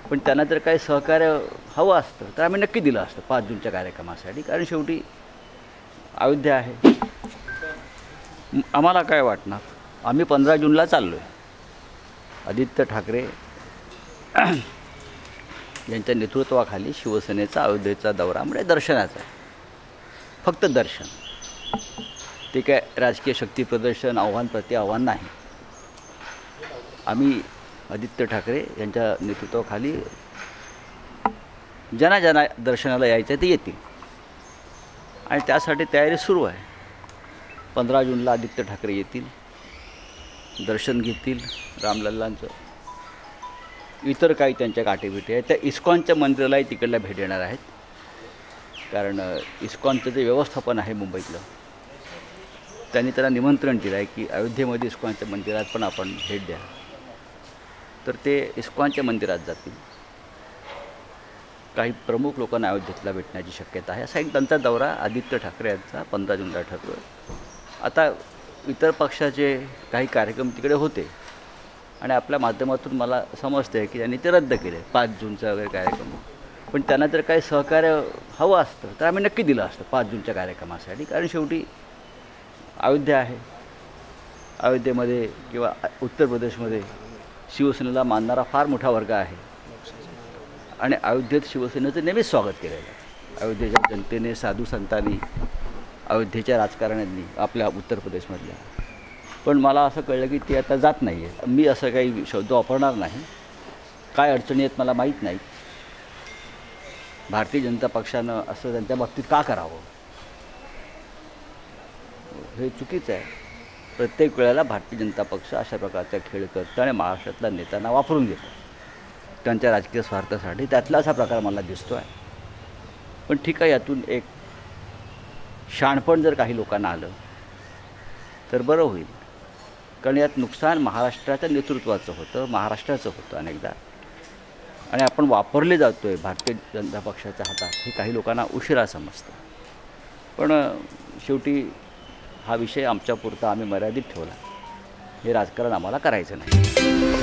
पण त्यांना जर काही सहकार्य हवं असतं तर आम्ही नक्की दिलं असतं 5 जूनच्या कार्यक्रमासाठी, कारण शेवटी अयोध्या आहे. आम्हाला काय वाटणार, आम्ही 15 जूनला चाललो आहे. आदित्य ठाकरे यांच्या नेतृत्वाखाली शिवसेनेचा अयोध्येचा दौरा म्हणजे दर्शनाचा, फक्त दर्शन. ते काय राजकीय शक्ती प्रदर्शन, आव्हान प्रति आव्हान नाही. आम्ही आदित्य ठाकरे यांच्या नेतृत्वाखाली ज्यांना दर्शनाला यायचं आहे ते येतील आणि त्यासाठी तयारी सुरू आहे. 15 जूनला आदित्य ठाकरे येतील, दर्शन घेतील रामलल्लांचं. इतर काही त्यांच्या गाठीभेटी आहेत. त्या इस्कॉनच्या मंदिरालाही तिकडल्या भेट देणार आहेत, कारण इस्कॉनचं जे व्यवस्थापन आहे मुंबईतलं, त्यांनी त्याला निमंत्रण दिलं आहे की अयोध्येमध्ये इस्कॉनच्या मंदिरात पण आपण भेट द्या. तर ते इस्कॉनच्या मंदिरात जातील. काही प्रमुख लोकांना अयोध्येतला भेटण्याची शक्यता आहे. असा एक त्यांचा दौरा आदित्य ठाकरे यांचा 15 जूनला ठरतो. आता इतर पक्षाचे काही कार्यक्रम तिकडे होते आणि आपल्या माध्यमातून मला समजते आहे की त्यांनी ते रद्द केले 5 जूनचा वगैरे कार्यक्रम. पण त्यांना जर काही सहकार्य हवं असतं तर आम्ही नक्की दिलं असतं 5 जूनच्या कार्यक्रमासाठी, कारण शेवटी अयोध्या आहे. अयोध्येमध्ये किंवा उत्तर प्रदेशमध्ये शिवसेनेला मानणारा फार मोठा वर्ग आहे आणि अयोध्येत शिवसेनेचं नेहमीच स्वागत केलेलं आहे. अयोध्येच्या जनतेने, साधू संतांनी, अयोध्येच्या राजकारण्यांनी आपल्या उत्तर प्रदेशमधल्या. पण मला असं कळलं की ते आता जात नाही आहे. मी असं काही शब्द वापरणार नाही. काय अडचणी आहेत मला माहीत नाही. भारतीय जनता पक्षानं असं त्यांच्या बाबतीत का करावं, हे चुकीचं आहे. प्रत्येक वेळेला भारतीय जनता पक्ष अशा प्रकारचा खेळ करतो आणि महाराष्ट्रातल्या नेत्यांना वापरून घेतो त्यांच्या राजकीय स्वार्थासाठी. त्यातला असा प्रकार मला दिसतो आहे. पण ठीक आहे, यातून एक शहाणपण जर काही लोकांना आलं तर बरं होईल, कारण यात नुकसान महाराष्ट्राच्या नेतृत्वाचं होतं, महाराष्ट्राचं होतं अनेकदा, आणि आपण वापरले जातो आहे भारतीय जनता पक्षाच्या हातात, हे काही लोकांना उशिरा समजतं. पण शेवटी हा विषय आमच्यापुरता आम्ही मर्यादित ठेवला. हे राजकारण आम्हाला करायचं नाही.